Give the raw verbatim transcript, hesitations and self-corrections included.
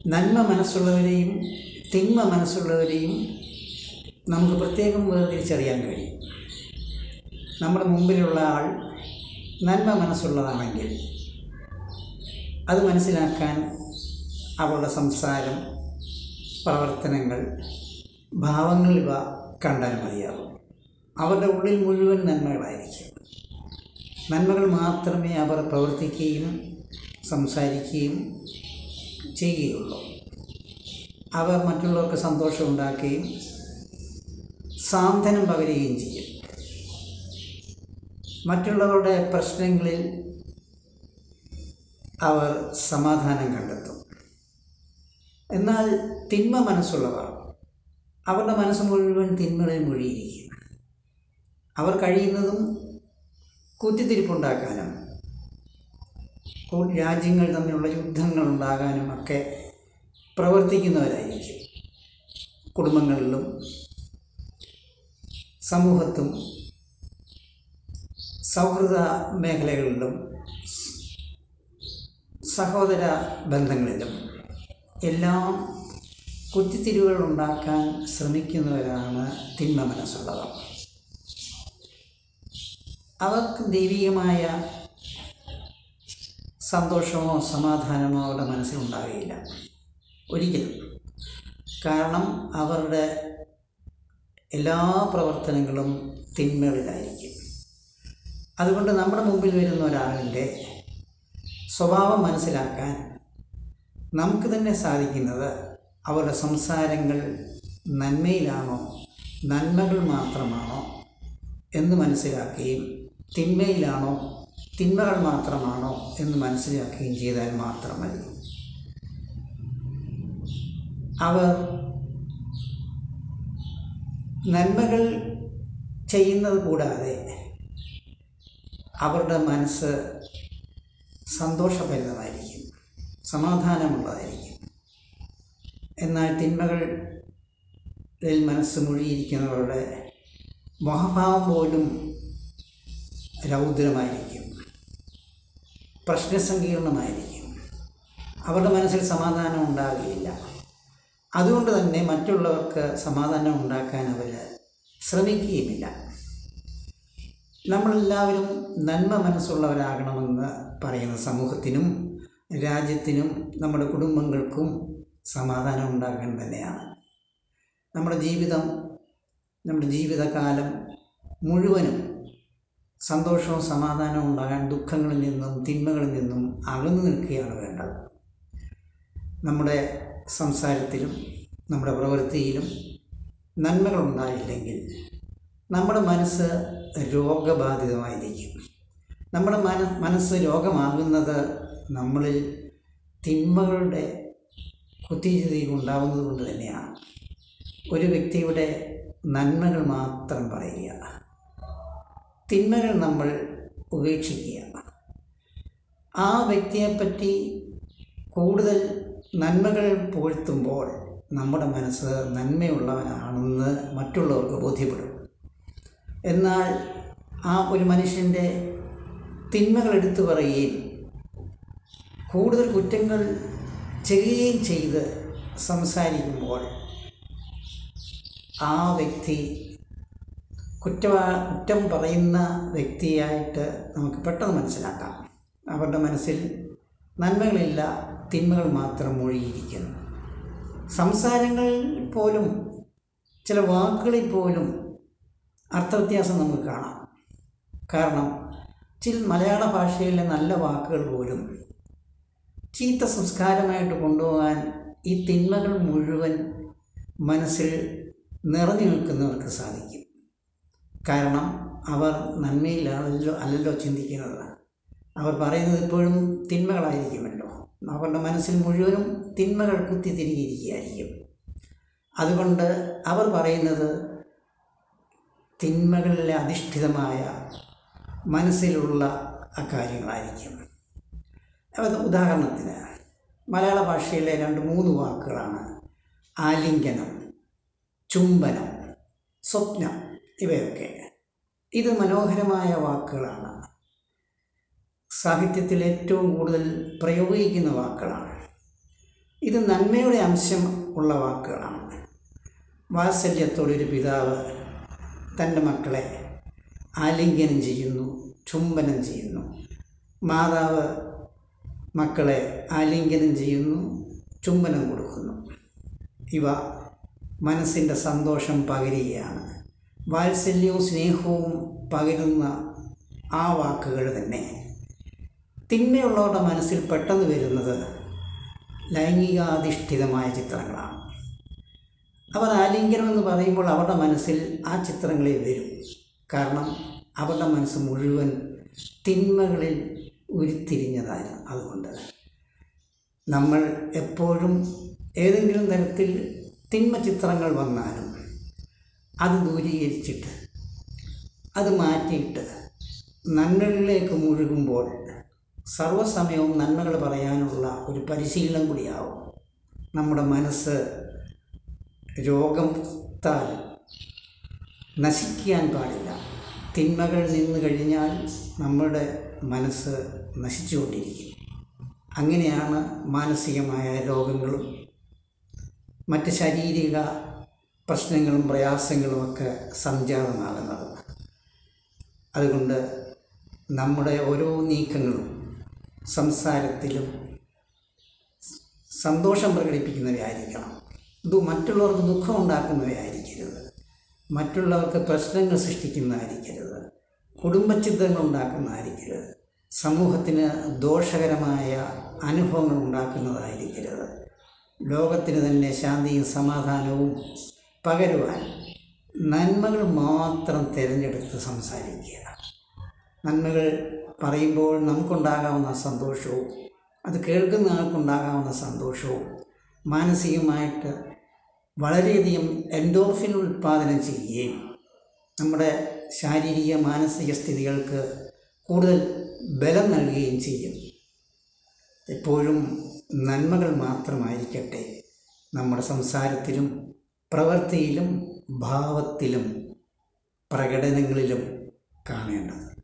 നന്മ മനസ്സുള്ളവരെയും തിന്മ മനസ്സുള്ളവരെയും നമുക്ക് പ്രത്യേകം വേർതിരിച്ചറിയാൻ കഴിയും. നമ്മുടെ മുമ്പിലുള്ള ആൾ നന്മ മനസ്സുള്ളതാണെങ്കിൽ അത് മനസ്സിലാക്കാൻ അവളുടെ സംസാരം, പ്രവർത്തനങ്ങൾ, ഭാവങ്ങൾ ഇവ കണ്ടാൽ മതിയാകും. അവരുടെ ഉള്ളിൽ മുഴുവൻ നന്മകളായിരിക്കും. നന്മകൾ മാത്രമേ അവർ പ്രവർത്തിക്കുകയും സംസാരിക്കുകയും ചെയ്യുകയുള്ളൂ. അവർ മറ്റുള്ളവർക്ക് സന്തോഷം ഉണ്ടാക്കുകയും സാന്ത്വനം പകരുകയും ചെയ്യും. മറ്റുള്ളവരുടെ പ്രശ്നങ്ങളിൽ അവർ സമാധാനം കണ്ടെത്തും. എന്നാൽ തിന്മ മനസ്സുള്ളവർ, അവരുടെ മനസ്സ് മുഴുവൻ തിന്മകളിൽ മുഴുകിയിരിക്കും. അവർ കഴിയുന്നതും കുത്തിത്തിരിപ്പുണ്ടാക്കാനും രാജ്യങ്ങൾ തമ്മിലുള്ള യുദ്ധങ്ങൾ ഉണ്ടാകാനും ഒക്കെ പ്രവർത്തിക്കുന്നവരായിരിക്കും. കുടുംബങ്ങളിലും സമൂഹത്തും സൗഹൃദ മേഖലകളിലും സഹോദര ബന്ധങ്ങളിലും എല്ലാം കുത്തിത്തിരിവുകൾ ഉണ്ടാക്കാൻ ശ്രമിക്കുന്നവരാണ് തിന്മ മനസ്സുള്ളവർ. അവർക്ക് ദൈവികമായ സന്തോഷമോ സമാധാനമോ അവരുടെ മനസ്സിലുണ്ടാകുകയില്ല ഒരിക്കലും. കാരണം അവരുടെ എല്ലാ പ്രവർത്തനങ്ങളും തിന്മകളിലായിരിക്കും. അതുകൊണ്ട് നമ്മുടെ മുമ്പിൽ വരുന്ന ഒരാളിൻ്റെ സ്വഭാവം മനസ്സിലാക്കാൻ നമുക്ക് തന്നെ സാധിക്കുന്നത് അവരുടെ സംസാരങ്ങൾ നന്മയിലാണോ നന്മകൾ മാത്രമാണോ എന്ന് മനസ്സിലാക്കുകയും തിന്മയിലാണോ തിന്മകൾ മാത്രമാണോ എന്ന് മനസ്സിലാക്കുകയും ചെയ്താൽ മാത്രം മതി. അവർ നന്മകൾ ചെയ്യുന്നത് കൂടാതെ അവരുടെ മനസ്സ് സന്തോഷഭരിതമായിരിക്കും, സമാധാനമുള്ളതായിരിക്കും. എന്നാൽ തിന്മകളിൽ മനസ്സ് മുഴുകിയിരിക്കുന്നവരുടെ മുഖഭാവം പോലും രൗദ്രമായിരിക്കും, പ്രശ്നസങ്കീർണമായിരിക്കും. അവരുടെ മനസ്സിൽ സമാധാനം ഉണ്ടാകുകയില്ല. അതുകൊണ്ട് തന്നെ മറ്റുള്ളവർക്ക് സമാധാനം ഉണ്ടാക്കാൻ അവർ ശ്രമിക്കുകയുമില്ല. നമ്മളെല്ലാവരും നന്മ മനസ്സുള്ളവരാകണമെന്ന് പറയുന്ന സമൂഹത്തിനും രാജ്യത്തിനും നമ്മുടെ കുടുംബങ്ങൾക്കും സമാധാനം ഉണ്ടാക്കാൻ തന്നെയാണ്. നമ്മുടെ ജീവിതം നമ്മുടെ ജീവിതകാലം മുഴുവനും സന്തോഷവും സമാധാനവും ഉണ്ടാകാൻ ദുഃഖങ്ങളിൽ നിന്നും തിന്മകളിൽ നിന്നും അകന്നു നിൽക്കുകയാണ് വേണ്ടത്. നമ്മുടെ സംസാരത്തിലും നമ്മുടെ പ്രവൃത്തിയിലും നന്മകളുണ്ടായില്ലെങ്കിൽ നമ്മുടെ മനസ്സ് രോഗബാധിതമായിരിക്കും. നമ്മുടെ മന മനസ്സ് രോഗമാകുന്നത് നമ്മളിൽ തിന്മകളുടെ കുത്തിച്ചിരി ഉണ്ടാകുന്നത് കൊണ്ട് തന്നെയാണ്. ഒരു വ്യക്തിയുടെ നന്മകൾ മാത്രം പറയുക, തിന്മകൾ നമ്മൾ ഉപേക്ഷിക്കുക. ആ വ്യക്തിയെപ്പറ്റി കൂടുതൽ നന്മകൾ പുകഴ്ത്തുമ്പോൾ നമ്മുടെ മനസ്സ് നന്മയുള്ളവനാണെന്ന് മറ്റുള്ളവർക്ക് ബോധ്യപ്പെടും. എന്നാൽ ആ ഒരു മനുഷ്യൻ്റെ തിന്മകൾ എടുത്തു പറയുകയും കൂടുതൽ കുറ്റങ്ങൾ ചെയ്യുകയും ചെയ്ത് സംസാരിക്കുമ്പോൾ ആ വ്യക്തി കുറ്റവാ കുറ്റം പറയുന്ന വ്യക്തിയായിട്ട് നമുക്ക് പെട്ടെന്ന് മനസ്സിലാക്കാം. അവരുടെ മനസ്സിൽ നന്മകളില്ല, തിന്മകൾ മാത്രം മുഴുകിയിരിക്കുന്നു. സംസാരങ്ങളിൽ പോലും ചില വാക്കുകളിൽ പോലും അർത്ഥവ്യത്യാസം നമുക്ക് കാണാം. കാരണം ചില മലയാള ഭാഷയിലെ നല്ല വാക്കുകൾ പോലും ചീത്ത സംസ്കാരമായിട്ട് കൊണ്ടുപോകാൻ ഈ തിന്മകൾ മുഴുവൻ മനസ്സിൽ നിറഞ്ഞു നിൽക്കുന്നവർക്ക് സാധിക്കും. കാരണം അവർ നന്മയിലല്ലോ അല്ലല്ലോ ചിന്തിക്കുന്നത്. അവർ പറയുന്നത് എപ്പോഴും തിന്മകളായിരിക്കുമല്ലോ. അവരുടെ മനസ്സിൽ മുഴുവനും തിന്മകൾ കുത്തിത്തിരികിയിരിക്കുകയായിരിക്കും. അതുകൊണ്ട് അവർ പറയുന്നത് തിന്മകളിലെ അധിഷ്ഠിതമായ മനസ്സിലുള്ള കാര്യങ്ങളായിരിക്കും. ഉദാഹരണത്തിന് മലയാള ഭാഷയിലെ രണ്ട് മൂന്ന് വാക്കുകളാണ് ആലിംഗനം, ചുംബനം, സ്വപ്നം. ഇവയൊക്കെ ഇത് മനോഹരമായ വാക്കുകളാണ്. സാഹിത്യത്തിൽ ഏറ്റവും കൂടുതൽ പ്രയോഗിക്കുന്ന വാക്കുകളാണ്. ഇത് നന്മയുടെ അംശം ഉള്ള വാക്കുകളാണ്. വാത്സല്യത്തോടെ ഒരു പിതാവ് തൻ്റെ മക്കളെ ആലിംഗനം ചെയ്യുന്നു, ചുംബനം ചെയ്യുന്നു. മാതാവ് മക്കളെ ആലിംഗനം ചെയ്യുന്നു, ചുംബനം കൊടുക്കുന്നു. ഇവ മനസ്സിൻ്റെ സന്തോഷം പകരുകയാണ്. വാത്സല്യവും സ്നേഹവും പകരുന്ന ആ വാക്കുകൾ തന്നെ തിന്മയുള്ളവരുടെ മനസ്സിൽ പെട്ടെന്ന് വരുന്നത് ലൈംഗികാധിഷ്ഠിതമായ ചിത്രങ്ങളാണ്. അവർ ആലിംഗനം എന്ന് പറയുമ്പോൾ അവരുടെ മനസ്സിൽ ആ ചിത്രങ്ങളെ വരും. കാരണം അവരുടെ മനസ്സ് മുഴുവൻ തിന്മകളിൽ ഉരുത്തിരിഞ്ഞതായിരുന്നു. അതുകൊണ്ട് നമ്മൾ എപ്പോഴും ഏതെങ്കിലും തരത്തിൽ തിന്മ ചിത്രങ്ങൾ വന്നാലും അത് ദൂരീകരിച്ചിട്ട് അത് മാറ്റിയിട്ട് നന്മകളിലേക്ക് മുഴുകുമ്പോൾ സർവ്വസമയവും നന്മകൾ പറയാനുള്ള ഒരു പരിശീലനം കൂടിയാവും. നമ്മുടെ മനസ്സ് രോഗത്താൽ നശിക്കാൻ പാടില്ല. തിന്മകൾ നിന്ന് കഴിഞ്ഞാൽ നമ്മുടെ മനസ്സ് നശിച്ചുകൊണ്ടിരിക്കും. അങ്ങനെയാണ് മാനസികമായ രോഗങ്ങളും മറ്റ് ശാരീരിക പ്രശ്നങ്ങളും പ്രയാസങ്ങളുമൊക്കെ സംജാതമാകുന്നത്. അതുകൊണ്ട് നമ്മുടെ ഓരോ നീക്കങ്ങളും സംസാരത്തിലും സന്തോഷം പ്രകടിപ്പിക്കുന്നവയായിരിക്കണം. ഇത് മറ്റുള്ളവർക്ക് ദുഃഖം ഉണ്ടാക്കുന്നവയായിരിക്കരുത്. മറ്റുള്ളവർക്ക് പ്രശ്നങ്ങൾ സൃഷ്ടിക്കുന്നതായിരിക്കരുത്. കുടുംബചിത്രങ്ങൾ ഉണ്ടാക്കുന്നതായിരിക്കരുത്. സമൂഹത്തിന് ദോഷകരമായ അനുഭവങ്ങൾ ഉണ്ടാക്കുന്നതായിരിക്കരുത്. ലോകത്തിന് തന്നെ ശാന്തിയും സമാധാനവും പകരുവാൻ നന്മകൾ മാത്രം തിരഞ്ഞെടുത്ത് സംസാരിക്കുക. നന്മകൾ പറയുമ്പോൾ നമുക്കുണ്ടാകാവുന്ന സന്തോഷവും അത് കേൾക്കുന്ന ആൾക്കുണ്ടാകാവുന്ന സന്തോഷവും മാനസികമായിട്ട് വളരെയധികം എൻഡോർഫിൻ ഉൽപ്പാദനം ചെയ്യുകയും നമ്മുടെ ശാരീരിക മാനസിക സ്ഥിതികൾക്ക് കൂടുതൽ ബലം നൽകുകയും ചെയ്യും. എപ്പോഴും നന്മകൾ മാത്രമായിരിക്കട്ടെ നമ്മുടെ സംസാരത്തിലും പ്രവൃത്തിയിലും ഭാവത്തിലും പ്രകടനങ്ങളിലും കാണേണ്ടത്.